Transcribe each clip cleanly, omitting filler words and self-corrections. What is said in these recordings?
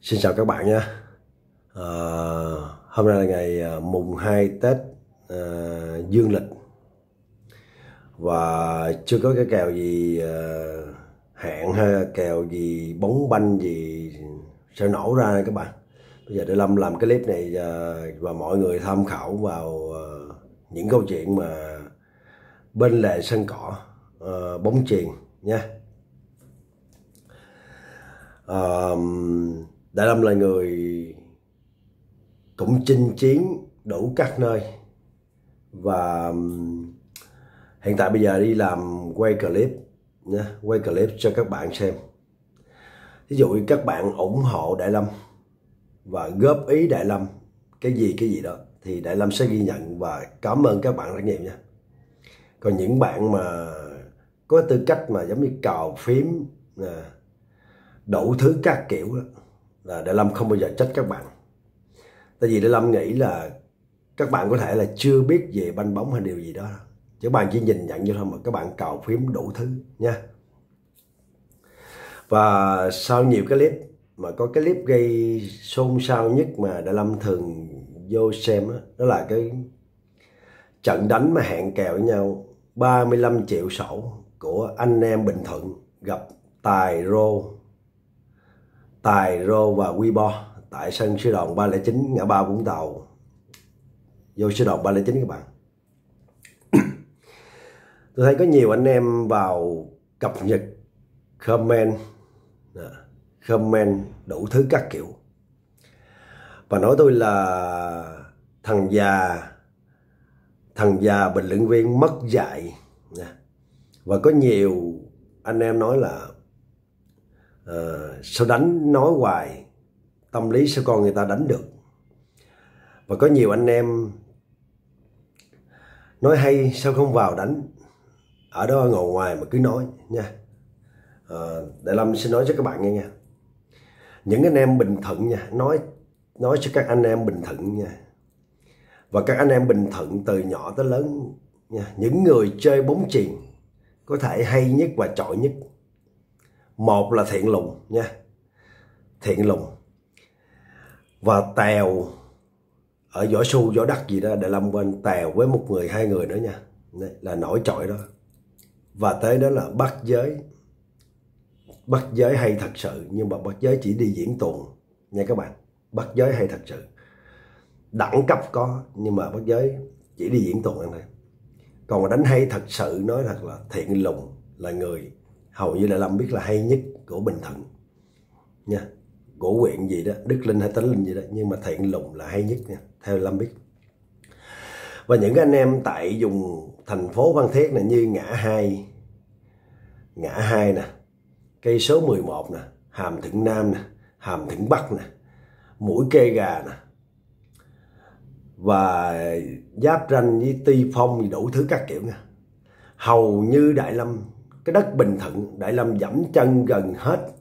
Xin chào các bạn nhé. Hôm nay là ngày mùng 2 Tết dương lịch và chưa có cái kèo gì hẹn hay kèo gì bóng banh gì sẽ nổ ra các bạn. Bây giờ để Lâm làm cái clip này và mọi người tham khảo vào những câu chuyện mà bên lề sân cỏ bóng chuyền nha. Đại Lâm là người cũng chinh chiến đủ các nơi và hiện tại bây giờ đi làm quay clip nha, quay clip cho các bạn xem. Ví dụ các bạn ủng hộ Đại Lâm và góp ý Đại Lâm cái gì đó thì Đại Lâm sẽ ghi nhận và cảm ơn các bạn rất nhiều nha. Còn những bạn mà có tư cách mà giống như cào phím đủ thứ các kiểu đó, là Đại Lâm không bao giờ trách các bạn. Tại vì Đại Lâm nghĩ là các bạn có thể là chưa biết về banh bóng hay điều gì đó, chứ bạn chỉ nhìn nhận như thôi mà các bạn cào phím đủ thứ nha. Và sau nhiều cái clip mà có cái clip gây xôn xao nhất mà Đại Lâm thường vô xem đó là cái trận đánh mà hẹn kèo với nhau 35 triệu sổ của anh em Bình Thuận gặp Tài Rô và Weibo tại sân Sư Đòn 309 ngã ba Vũng Tàu, vô Sư Đòn 309 các bạn. Tôi thấy có nhiều anh em vào cập nhật comment đủ thứ các kiểu và nói tôi là thằng già bình luận viên mất dạy. Và có nhiều anh em nói là sao đánh nói hoài, tâm lý sao con người ta đánh được. Và có nhiều anh em nói hay sao không vào đánh, ở đó ngồi ngoài mà cứ nói nha. Đại Lâm xin nói cho các bạn nghe nha. Những anh em Bình Thuận nha, nói cho các anh em Bình Thuận nha, và các anh em Bình Thuận từ nhỏ tới lớn nha, những người chơi bóng chuyền có thể hay nhất và chọi nhất. Một là Thiện Lùng nha, Thiện Lùng và Tèo ở võ su võ đất gì đó, Đại Lâm quên, Tèo với một người hai người nữa nha. Đấy, là nổi trội đó. Và tới đó là Bắt Giới hay thật sự, nhưng mà Bắt Giới chỉ đi diễn tuồng nha các bạn. Bắt Giới hay thật sự, đẳng cấp có nhưng mà Bắt Giới chỉ đi diễn tuồng thôi. Còn mà đánh hay thật sự nói thật là Thiện Lùng là người hầu như Đại Lâm biết là hay nhất của Bình Thuận nha, của huyện gì đó, Đức Linh hay Tánh Linh gì đó, nhưng mà Thiện Lùng là hay nhất nha, theo Lâm biết. Và những anh em tại vùng thành phố Phan Thiết này như ngã hai nè, cây số 11 nè, Hàm Thuận Nam nè, Hàm Thuận Bắc nè, Mũi Kê Gà nè, và giáp ranh với Tuy Phong, đủ thứ các kiểu nha. Hầu như Đại Lâm, cái đất Bình Thuận, Đại Lâm dẫm chân gần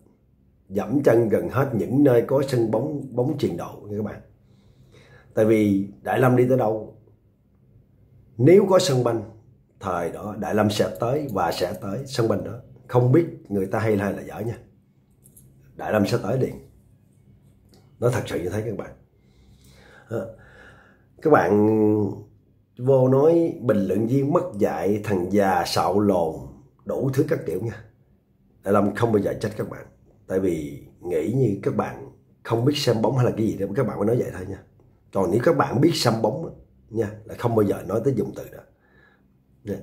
hết những nơi có sân bóng chuyền độ nha các bạn. Tại vì Đại Lâm đi tới đâu, nếu có sân banh, thời đó Đại Lâm sẽ tới và sẽ tới sân banh đó. Không biết người ta hay là dở nha, Đại Lâm sẽ tới liền. Nó thật sự như thế các bạn. Các bạn vô nói bình luận viên mất dạy, thằng già xạo lồn, đủ thứ các kiểu nha. Đại Lâm không bao giờ trách các bạn, tại vì nghĩ như các bạn không biết xem bóng hay là cái gì đó các bạn mới nói vậy thôi nha. Còn nếu các bạn biết xem bóng nha, là không bao giờ nói tới dùng từ đó nha.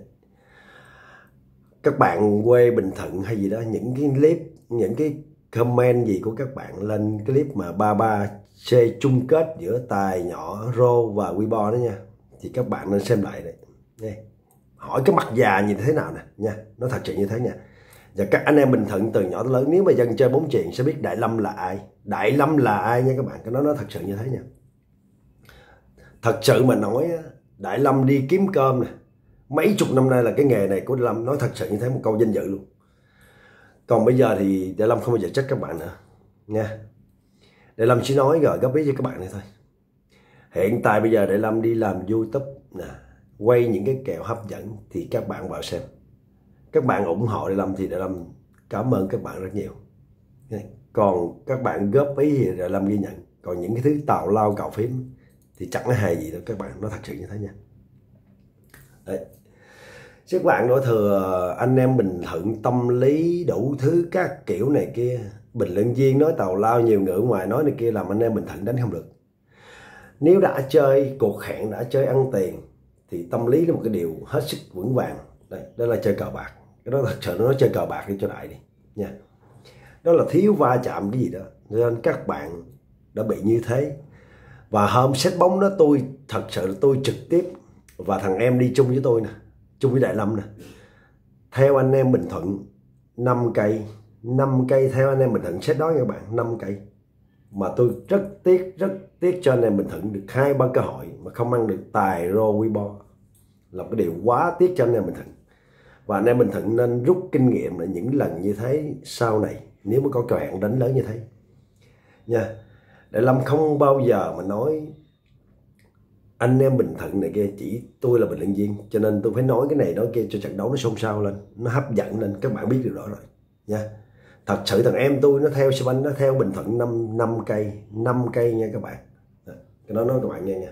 Các bạn quê Bình Thuận hay gì đó, những cái clip, những cái comment gì của các bạn lên clip mà 33C chung kết giữa Tài, Nhỏ, Rô và Weibo đó nha, thì các bạn nên xem lại đấy. Hỏi cái mặt già nhìn thế nào nè nha, nó thật sự như thế nha. Và các anh em Bình Thuận từ nhỏ tới lớn, nếu mà dân chơi bóng chuyền sẽ biết Đại Lâm là ai. Đại Lâm là ai nha các bạn, cái nó thật sự như thế nha. Thật sự mà nói Đại Lâm đi kiếm cơm nè, mấy chục năm nay là cái nghề này của Đại Lâm, nói thật sự như thế, một câu danh dự luôn. Còn bây giờ thì Đại Lâm không bao giờ trách các bạn nữa nha. Đại Lâm chỉ nói rồi góp ý cho các bạn này thôi. Hiện tại bây giờ Đại Lâm đi làm YouTube nè, quay những cái kèo hấp dẫn thì các bạn vào xem. Các bạn ủng hộ Đại Lâm thì Đại Lâm cảm ơn các bạn rất nhiều Còn các bạn góp ý thì Đại Lâm ghi nhận. Còn những cái thứ tào lao cào phím thì chẳng có hề gì đâu các bạn, nó thật sự như thế nha. Đấy. Các bạn đổ thừa anh em Bình Thuận tâm lý đủ thứ các kiểu này kia, bình luận viên nói tào lao nhiều ngữ ngoài nói này kia làm anh em Bình Thuận đánh không được. Nếu đã chơi cuộc hẹn, đã chơi ăn tiền thì tâm lý là một cái điều hết sức vững vàng. Đây, đó là chơi cờ bạc. Cái đó thật sự nó nói chơi cờ bạc đi cho đại đi nha. Đó là thiếu va chạm cái gì đó nên các bạn đã bị như thế. Và hôm set bóng đó tôi thật sự là tôi trực tiếp và thằng em đi chung với tôi nè, chung với Đại Lâm nè, theo anh em Bình Thuận 5 cây theo anh em Bình Thuận set đó các bạn, 5 cây. Mà tôi rất tiếc cho anh em Bình Thuận được 2-3 cơ hội mà không ăn được tài rô quy bo, là một cái điều quá tiếc cho anh em Bình Thuận. Và anh em Bình Thuận nên rút kinh nghiệm là những lần như thế sau này nếu mà có cơ hội đánh lớn như thế nha. Đại Lâm không bao giờ mà nói anh em Bình Thuận này kia, chỉ tôi là bình luận viên cho nên tôi phải nói cái này nói kia cho trận đấu nó xôn xao lên, nó hấp dẫn lên, các bạn biết điều đó rồi nha. Thật sự thằng em tôi nó theo Span, nó theo Bình Thuận 5 cây nha các bạn. Cái đó nói các bạn nghe nha.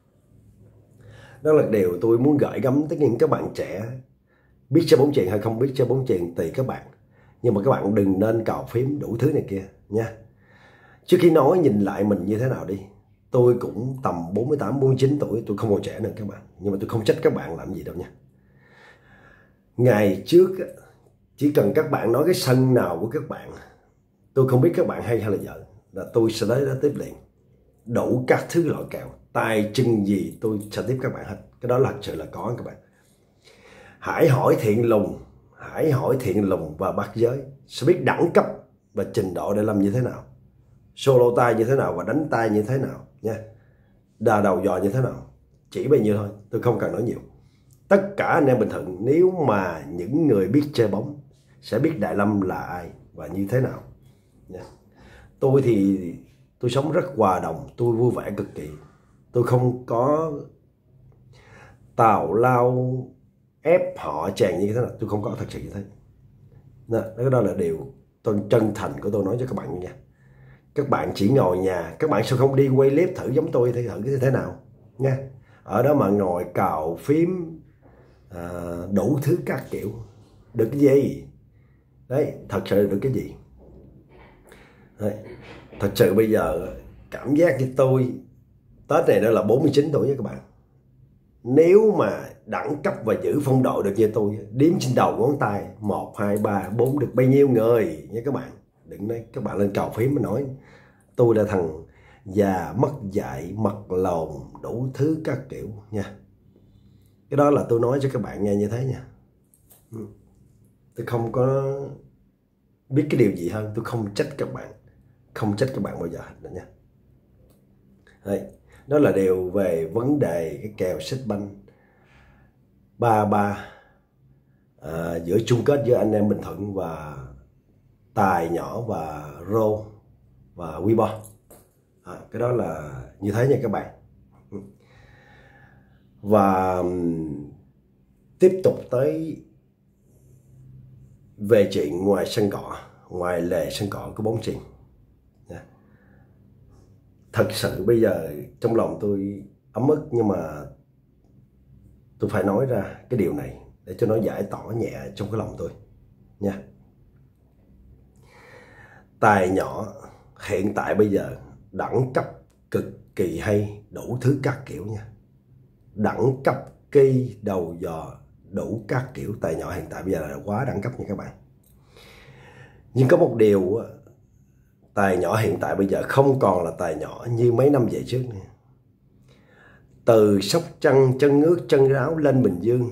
Đó là điều tôi muốn gửi gắm tới những các bạn trẻ, biết chơi bóng chuyền hay không biết chơi bóng chuyền tùy các bạn, nhưng mà các bạn đừng nên cào phím đủ thứ này kia nha. Trước khi nói nhìn lại mình như thế nào đi, tôi cũng tầm 48-49 tuổi, tôi không còn trẻ nữa các bạn, nhưng mà tôi không trách các bạn làm gì đâu nha. Ngày trước chỉ cần các bạn nói cái sân nào của các bạn, tôi không biết các bạn hay là dở, là tôi sẽ tới đó tiếp liền, đủ các thứ loại kèo, tài chân gì tôi sẽ tiếp các bạn hết. Cái đó là thật sự là có các bạn. Hãy hỏi Thiện Lùng và Bát Giới sẽ biết đẳng cấp và trình độ để làm như thế nào, solo tay như thế nào và đánh tay như thế nào nha, đà đầu dò như thế nào, chỉ bấy nhiêu thôi, tôi không cần nói nhiều. Tất cả anh em Bình Thuận nếu mà những người biết chơi bóng sẽ biết Đại Lâm là ai và như thế nào nha. Tôi thì tôi sống rất hòa đồng, tôi vui vẻ cực kỳ, tôi không có tào lao ép họ chèn như thế nào, tôi không có, thật sự như thế. Đó là điều tôi chân thành của tôi nói cho các bạn nha. Các bạn chỉ ngồi nhà, các bạn sao không đi quay clip thử giống tôi thử cái thế nào nha. Ở đó mà ngồi cào phím đủ thứ các kiểu, được cái gì đấy, thật sự được cái gì đấy. Thật sự bây giờ cảm giác như tôi Tết này đó là 49 tuổi nha các bạn. Nếu mà đẳng cấp và giữ phong độ được như tôi, đếm trên đầu ngón tay 1, 2, 3, 4 được bao nhiêu người nha các bạn. Đừng nói các bạn lên cào phím mà nói tôi là thằng già mất dạy, mật lồn, đủ thứ các kiểu nha. Cái đó là tôi nói cho các bạn nghe như thế nha. Tôi không có biết cái điều gì hơn, tôi không trách các bạn, không trách các bạn bao giờ nữa nha. Đấy, đó là điều về vấn đề cái kèo xích banh 3-3 giữa chung kết giữa anh em Bình Thuận và Tài Nhỏ và Rô và Weibo. Cái đó là như thế nha các bạn. Và tiếp tục tới về chuyện ngoài sân cỏ, ngoài lề sân cỏ của bóng chuyền. Thật sự bây giờ trong lòng tôi ấm ức, nhưng mà tôi phải nói ra cái điều này để cho nó giải tỏa nhẹ trong cái lòng tôi nha. Tài Nhỏ hiện tại bây giờ đẳng cấp cực kỳ hay, đủ thứ các kiểu nha. Đẳng cấp cây đầu dò đủ các kiểu. Tài Nhỏ hiện tại bây giờ là quá đẳng cấp nha các bạn. Nhưng có một điều, Tài Nhỏ hiện tại bây giờ không còn là Tài Nhỏ như mấy năm về trước nữa. Từ Sóc Trăng, chân ướt chân ráo lên Bình Dương,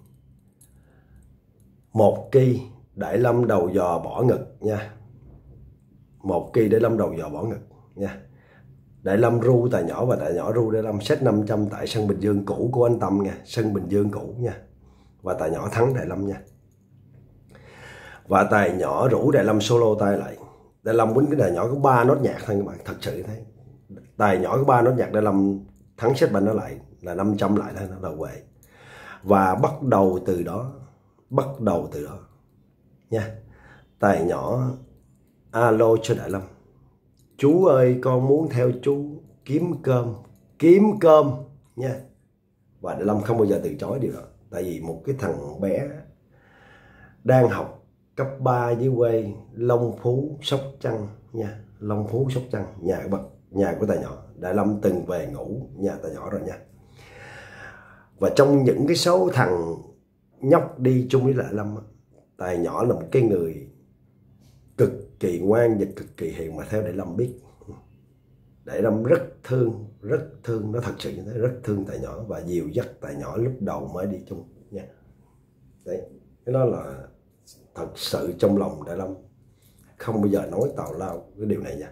một kỳ Đại Lâm đầu dò bỏ ngực nha. Một kỳ Đại Lâm đầu dò bỏ ngực nha. Đại Lâm ru Tài Nhỏ và Tài Nhỏ ru Đại Lâm, set 500 tại sân Bình Dương cũ của anh Tâm nha, sân Bình Dương cũ nha. Và Tài Nhỏ thắng Đại Lâm nha. Và Tài Nhỏ rủ Đại Lâm solo tay lại. Đại Lâm quýnh cái Tài Nhỏ có 3 nốt nhạc thôi các bạn, thật sự thế. Tài Nhỏ có 3 nốt nhạc, Đại Lâm thắng set banh nó lại là 500 lại thôi, nó đầu về. Và bắt đầu từ đó nha. Tài Nhỏ alo cho Đại Lâm: chú ơi, con muốn theo chú kiếm cơm nha. Và Đại Lâm không bao giờ từ chối điều đó. Tại vì một cái thằng bé đang học cấp 3 dưới quê Long Phú, Sóc Trăng nha, Long Phú, Sóc Trăng, nhà của Tài Nhỏ. Đại Lâm từng về ngủ nhà Tài Nhỏ rồi nha. Và trong những cái số thằng nhóc đi chung với Đại Lâm, Tài Nhỏ là một cái người cực kỳ ngoan và cực kỳ hiền mà theo Đại Lâm biết. Đại Lâm rất thương, nó thật sự như thế, rất thương Tài Nhỏ và dìu dắt Tài Nhỏ lúc đầu mới đi chung nha. Đấy, cái đó là thật sự trong lòng Đại Lâm không bao giờ nói tào lao cái điều này nha.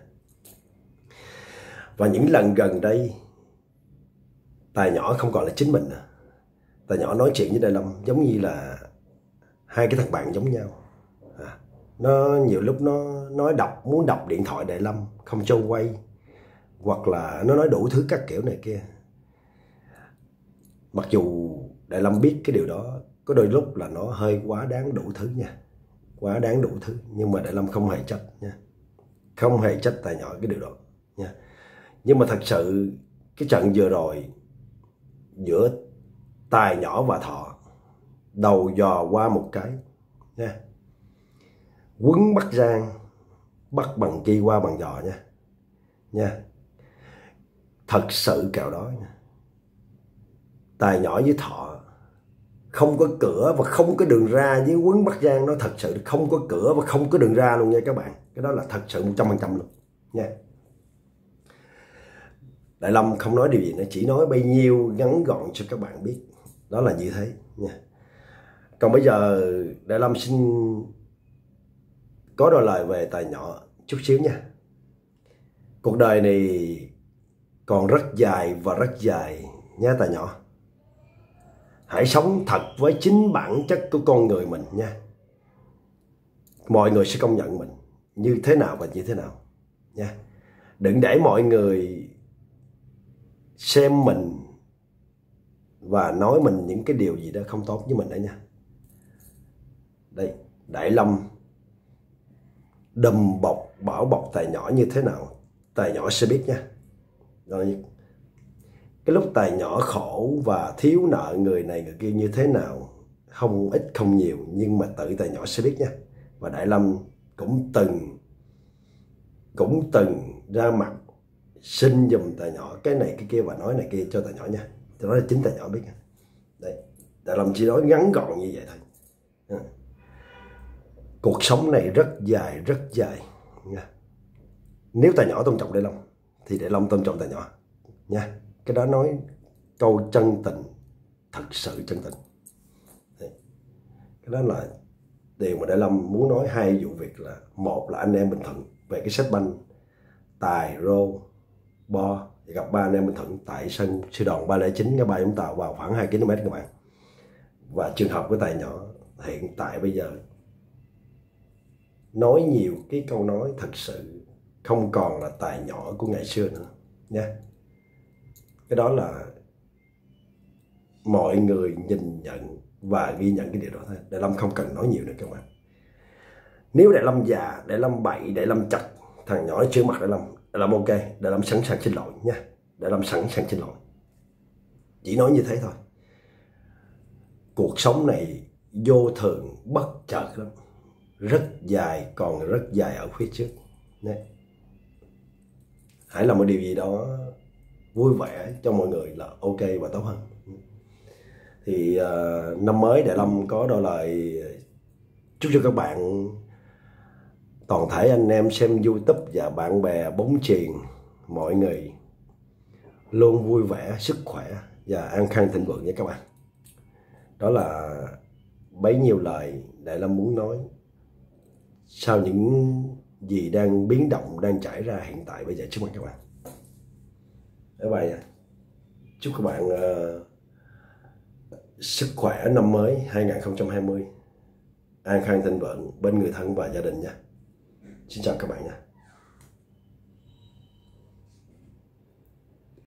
Và những lần gần đây Tài Nhỏ không còn là chính mình nữa. Tài Nhỏ nói chuyện với Đại Lâm giống như là hai cái thằng bạn giống nhau. Nó nhiều lúc nó nói muốn đọc điện thoại Đại Lâm không cho quay, hoặc là nó nói đủ thứ các kiểu này kia. Mặc dù Đại Lâm biết cái điều đó có đôi lúc là nó hơi quá đáng đủ thứ nha, quá đáng đủ thứ, nhưng mà Đại Lâm không hề trách nha, không hề trách Tài Nhỏ cái điều đó nha. Nhưng mà thật sự cái trận vừa rồi giữa Tài Nhỏ và Thọ, đầu dò qua một cái nha, quấn bắt Giang, bắt bằng kia qua bằng giò nha. Thật sự kèo đó nha. Tài Nhỏ với Thọ không có cửa và không có đường ra, với quấn bắt Giang nó thật sự không có cửa và không có đường ra luôn nha các bạn. Cái đó là thật sự 100% luôn nha. Đại Lâm không nói điều gì nữa, chỉ nói bấy nhiêu ngắn gọn cho các bạn biết. Đó là như thế nha. Còn bây giờ Đại Lâm xin có đôi lời về Tài Nhỏ chút xíu nha. Cuộc đời này còn rất dài và rất dài nha Tài Nhỏ. Hãy sống thật với chính bản chất của con người mình nha. Mọi người sẽ công nhận mình như thế nào và như thế nào nha. Đừng để mọi người xem mình và nói mình những cái điều gì đó không tốt với mình đấy nha. Đây, Đại Lâm đùm bọc, bảo bọc Tài Nhỏ như thế nào, Tài Nhỏ sẽ biết nha. Rồi cái lúc Tài Nhỏ khổ và thiếu nợ người này người kia như thế nào, không ít không nhiều, nhưng mà tự Tài Nhỏ sẽ biết nha. Và Đại Lâm cũng từng ra mặt xin giùm Tài Nhỏ cái này cái kia và nói này kia cho Tài Nhỏ nha. Cho đó là chính Tài Nhỏ biết nha. Đây, Đại Lâm chỉ nói ngắn gọn như vậy thôi. Cuộc sống này rất dài nha. Nếu Tài Nhỏ tôn trọng Đại Lâm thì Đại Lâm tôn trọng Tài Nhỏ nha. Cái đó nói câu chân tình, thật sự chân tình. Đấy. Cái đó là điều mà Đại Lâm muốn nói. Hai vụ việc là, một là anh em Bình Thuận về cái sách banh Tài Rô Bo gặp ba anh em Bình Thuận tại sân sư đoàn 309 ngã ba Vũng Tàu vào khoảng 2 km các bạn. Và trường hợp của Tài Nhỏ hiện tại bây giờ nói nhiều cái câu nói thật sự không còn là Tài Nhỏ của ngày xưa nữa nha. Cái đó là mọi người nhìn nhận và ghi nhận cái điều đó thôi. Đại Lâm không cần nói nhiều nữa các bạn. Nếu Đại Lâm già, Đại Lâm bậy, Đại Lâm chặt thằng nhỏ trước mặt Đại Lâm ok, Đại Lâm sẵn sàng xin lỗi nha. Đại Lâm sẵn sàng xin lỗi. Chỉ nói như thế thôi. Cuộc sống này vô thường bất chợt lắm, rất dài, còn rất dài ở phía trước. Đấy. Hãy làm một điều gì đó vui vẻ cho mọi người là ok và tốt hơn. Thì năm mới Đại Lâm có đôi lời chúc cho các bạn, toàn thể anh em xem YouTube và bạn bè bóng chuyền, mọi người luôn vui vẻ, sức khỏe và an khang thịnh vượng nha các bạn. Đó là bấy nhiêu lời Đại Lâm muốn nói sau những gì đang biến động, đang trải ra hiện tại bây giờ trước mặt các bạn. Bye bye. Chúc các bạn sức khỏe năm mới 2020, an khang thịnh vượng bên người thân và gia đình nha. Xin chào các bạn nha.